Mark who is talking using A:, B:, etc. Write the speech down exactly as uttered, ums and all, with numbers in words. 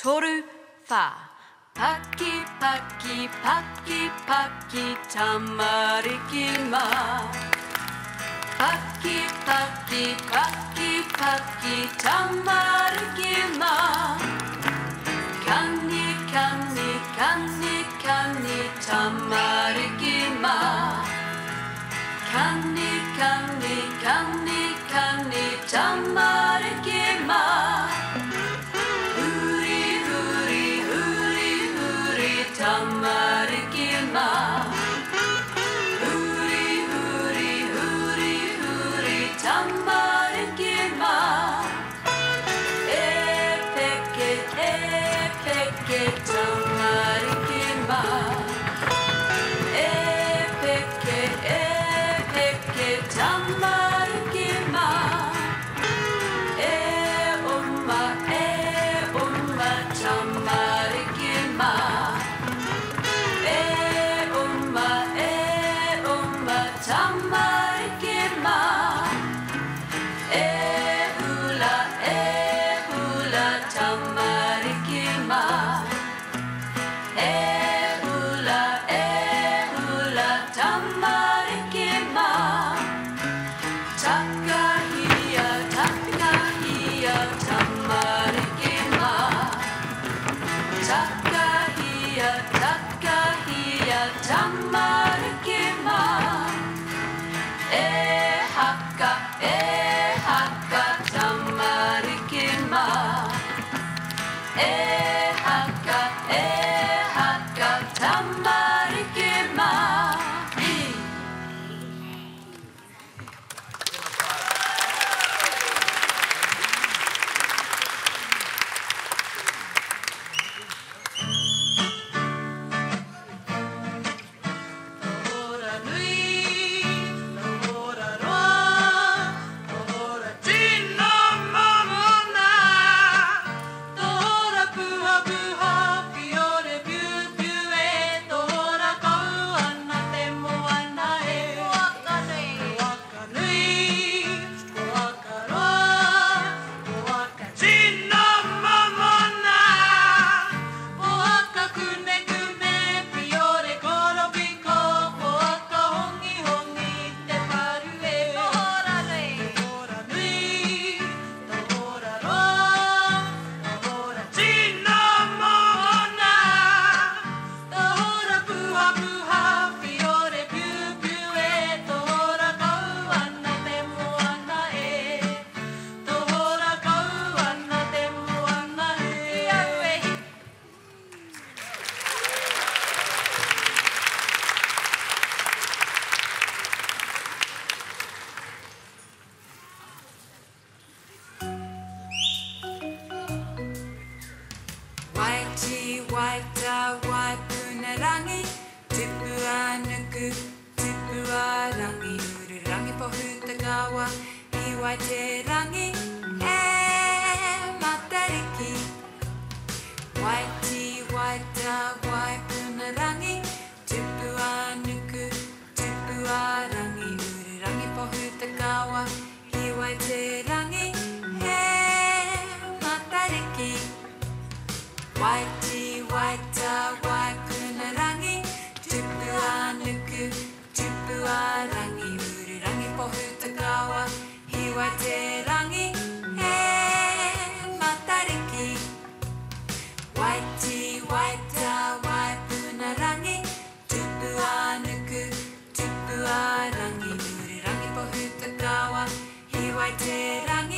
A: toru wha. Paki paki paki paki tamariki ma. Paki paki paki paki tamariki ma. Kani kani kani kani tamariki ma. Kani kani kani kani tamariki ma. Huri huri huri huri tamariki ma. Huri huri huri huri tamariki ma. Epeke epeke tamariki ma. Epeke epeke tamariki ma. E umma e umma tamariki ma. E umma e umma tamariki ma. E hula e hula tamariki ma. E hula e hula tamariki ma. Takahia takahia tamariki ma. Takahia takahia tamariki ma. E haka e haka tamariki ma. E haka e haka tamariki ma. Waiti waita waipunerangi, tupua nuku, tupua rangi, ururangi pohutagawa, iwaite rangi, e matariki. Waiti waita waipunerangi, tupua nuku, tupua rangi, ururangi pohutagawa, iwaite rangi, e matariki. Waiti waita waipunerangi, tupua nuku, tupua rangi, ururangi pohutagawa, hiwaite rangi, e matariki. Waiti waita waipunerangi, tupua nuku, tupua rangi, ururangi pohutagawa, hiwaite rangi.